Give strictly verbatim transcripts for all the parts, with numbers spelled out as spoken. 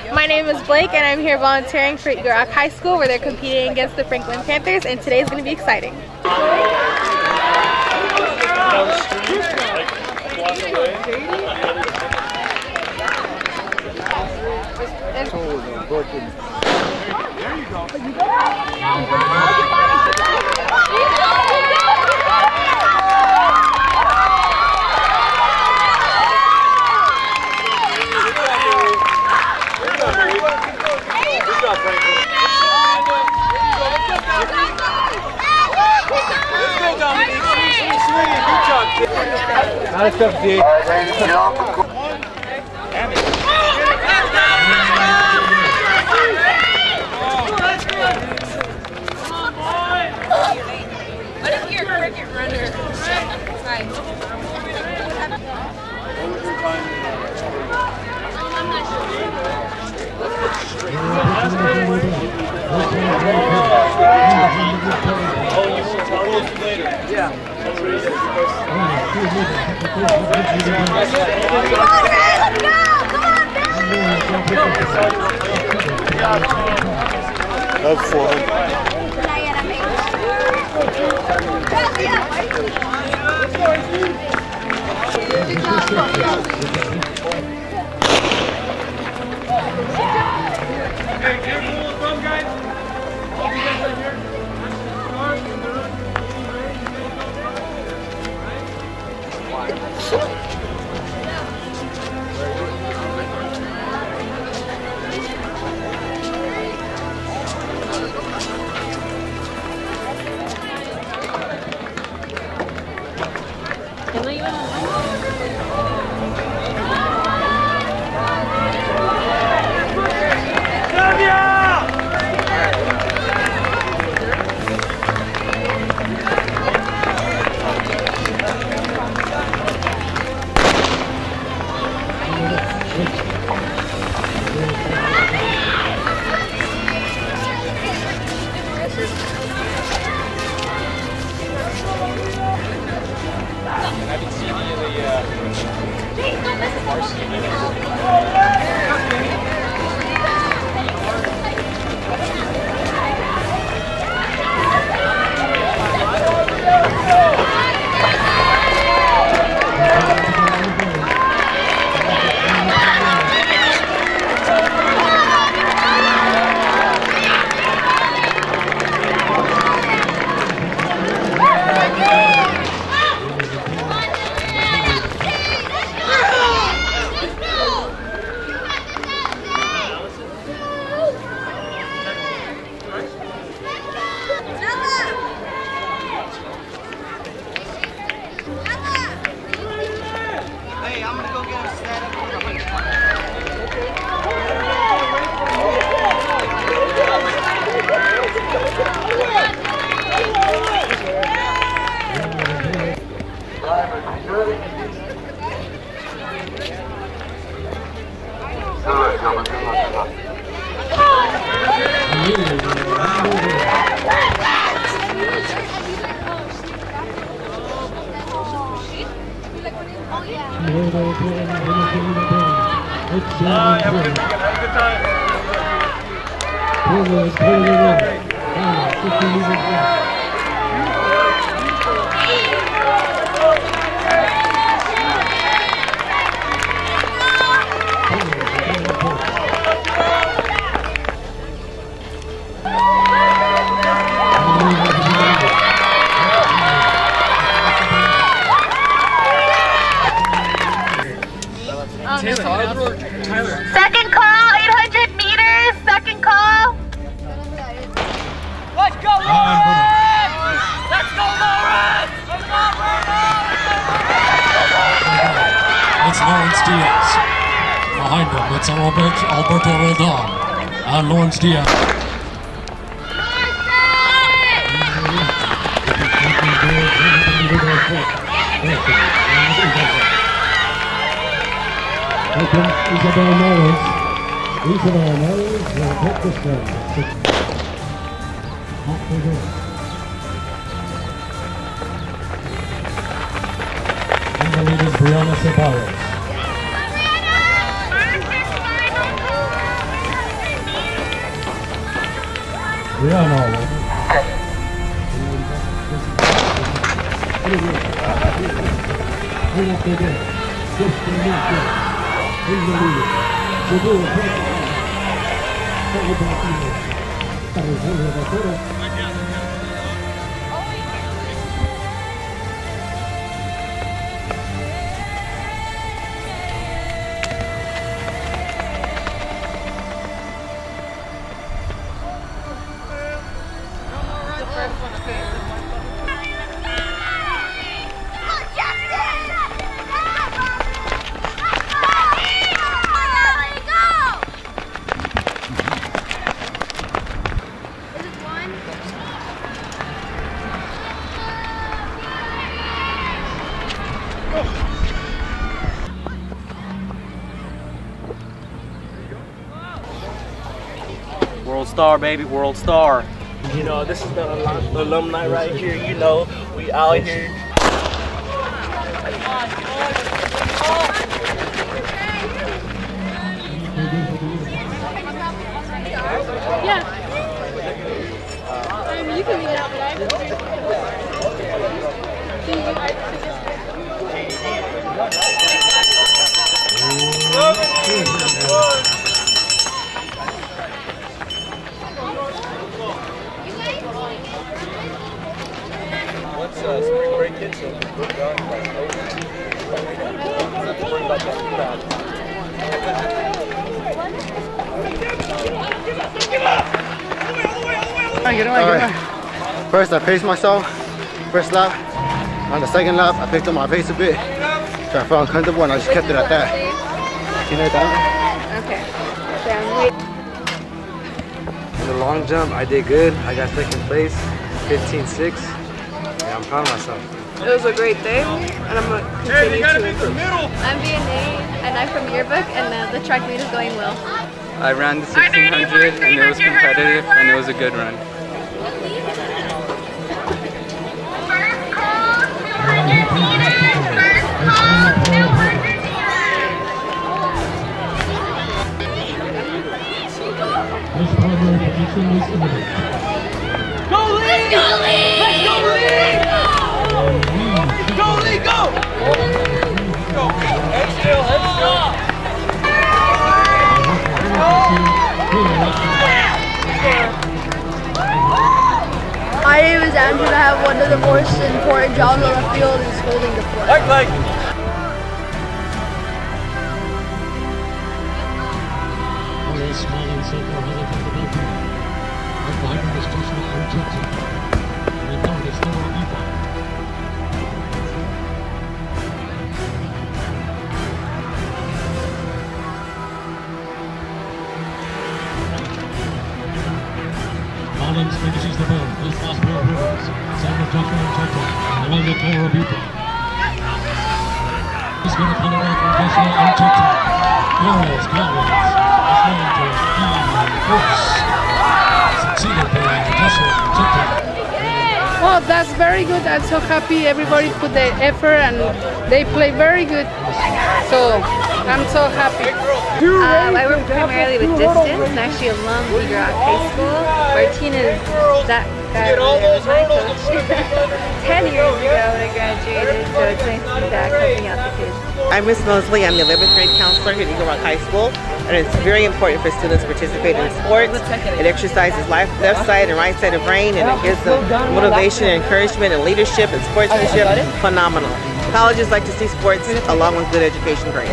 My name is Blake and I'm here volunteering for Eagle Rock High School where they're competing against the Franklin Panthers, and today's going to be exciting. There you go. Nice stuff, D. What if you're a cricket runner? Nice. Yeah. That's fun. Hey, careful with the guys. All you guys right here. Start and the run. I haven't seen any of the uh, varsity minutes. Ah, have a good weekend. Have a good time. Second call, eight hundred meters, second call. Let's go, Lauren! Let's go, Lauren! It's Lawrence Diaz. Behind him, it's Albert, Alberto Rodon and Lawrence Diaz. Isabel Knowles. Isabel Knowles will take this one. Off they go. And the lead is Brianna Ceballos. World Star, baby, World Star. You know, this is the alum alumni right here. You know, we out here. Yeah. I mean, you can be out, but What's uh, spring break kids? So we're done. Let's bring back that crowd. All right. First, I paced myself. First lap. On the second lap, I picked up my pace a bit. So I felt uncomfortable, and I just kept it at that. You know that? okay. In the long jump, I did good. I got second place, fifteen six. Yeah, I'm proud of myself. It was a great day, and I'm going to continue to improve. I'm Vianney, and I'm from Yearbook, and uh, the track meet is going well. I ran the sixteen hundred, and it was competitive, and it was a good run. Go Lee! Let's go Lee! Let's go Lee! Go Lee, go! Go! Head still, head still! My name is Andrew, and I have one of the most important jobs on the field is holding the flag. Like, like. Smiling circle headed from the building. Right behind him is Joshua Argenti. And in front is Thor Eva. Collins finishes the ball. This last pair of rivers. Samuel Joshua Argenti. Along with Thor Eva. He's going to pull it out from Joshua Argenti. Flores, Collins. Well, that's very good. I'm so happy everybody put the effort and they play very good. So I'm so happy. Um, I work primarily with distance. I'm actually a alum of Eagle Rock High School. Martinez, that guy over there was my coach ten years ago when I graduated. So it's nice to be back helping out the kids. I'm Miss Mosley. I'm the eleventh grade counselor here at Eagle Rock High School, and it's very important for students to participate in sports. It exercises life, left side and right side of brain, and it gives them motivation, and encouragement, and leadership and sportsmanship. Phenomenal. Colleges like to see sports along with good education grades.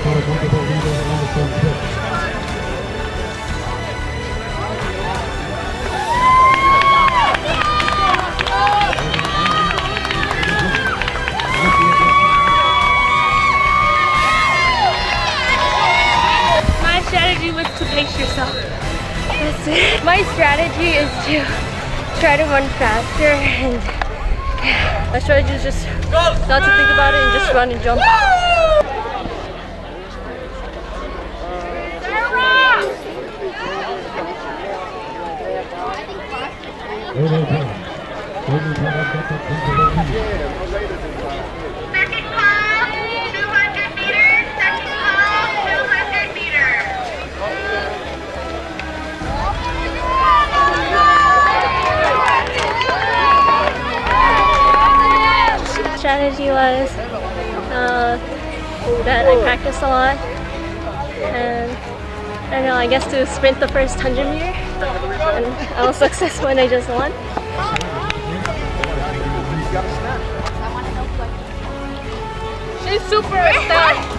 My strategy was to pace yourself. That's it. My strategy is to try to run faster, and my strategy is just not to think about it and just run and jump. Second call, two hundred meters. Second call, two hundred meters. strategy was uh, that I practiced a lot, and I don't know, I guess to sprint the first one hundred meter, and I was successful and I just won. She's super excited.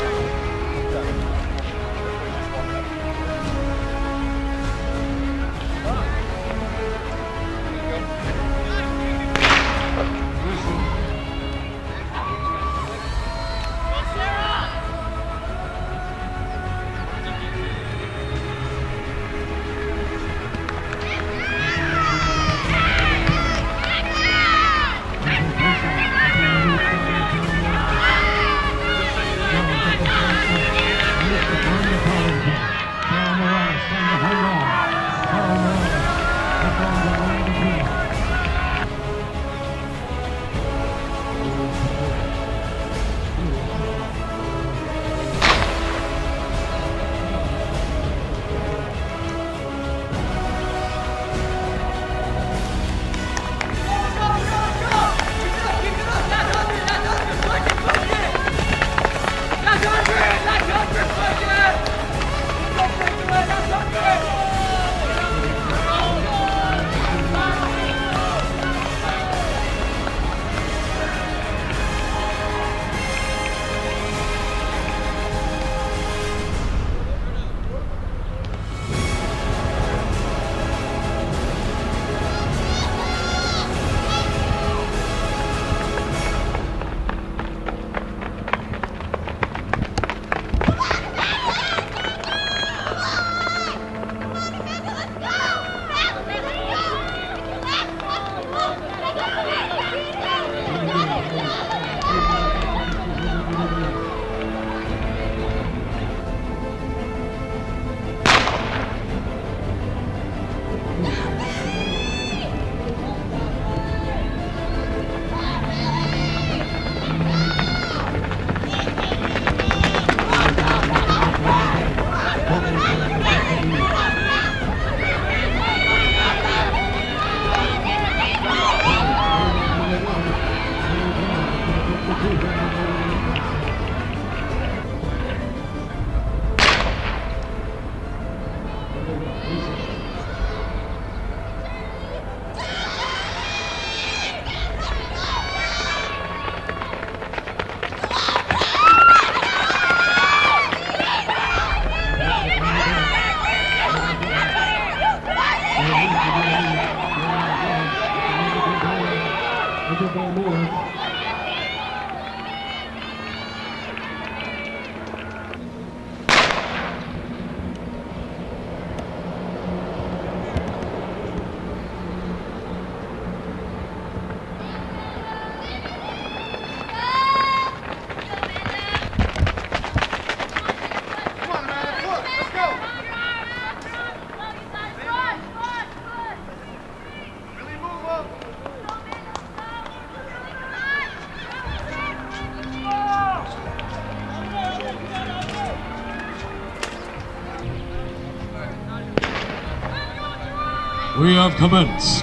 We have commenced.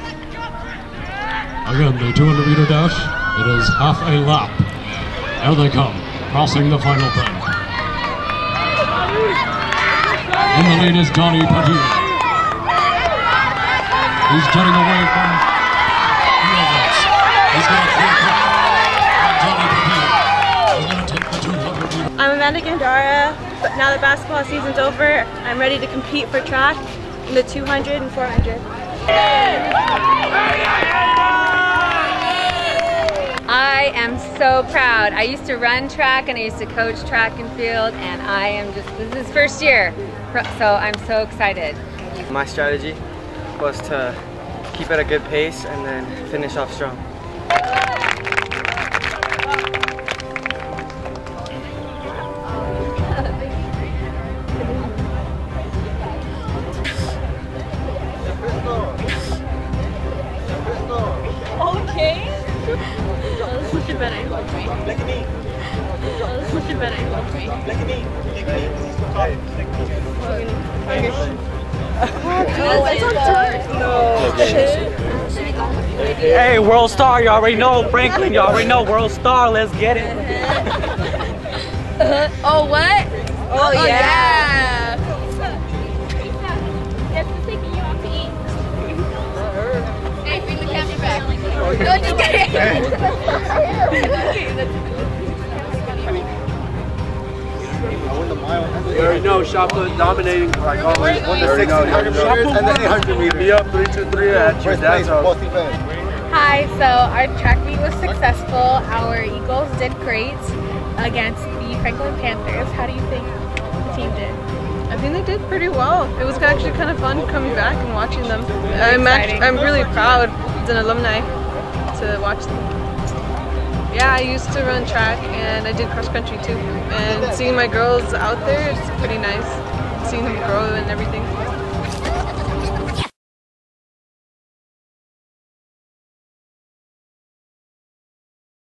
Again, the two hundred meter dash, it is half a lap. There they come, crossing the final bend. In the lead is Donnie Padilla. He's getting away from the others. He's going to clear cut. Donnie Padilla is going to take the two hundred meter. I'm Amanda Gandara, but now that basketball season's over, I'm ready to compete for track in the two hundred and four hundred. I am so proud. I used to run track and I used to coach track and field, and I am just, this is first year, so I'm so excited. My strategy was to keep at a good pace and then finish off strong. Okay. Oh, this is such a bad angle for me. Oh, this is such a bad angle for me. Oh, it's on turn. No. Shit. Hey, World Star, you already know. Franklin, you already know. World Star, let's get it. Oh, what? Oh, Oh, yeah. yeah. Hey, bring the camera back. No, just kidding. You already know, shot put dominating like always. Won the sixteen hundred meters and the eight hundred meters. Be up three two three at your dad's house. Both events. Hi, so our track meet was successful. Our Eagles did great against the Franklin Panthers. How do you think the team did? I think they did pretty well. It was actually kind of fun coming back and watching them. I'm actually, I'm really proud as an alumni to watch them. Yeah, I used to run track and I did cross country too. And seeing my girls out there, it's pretty nice. Seeing them grow and everything.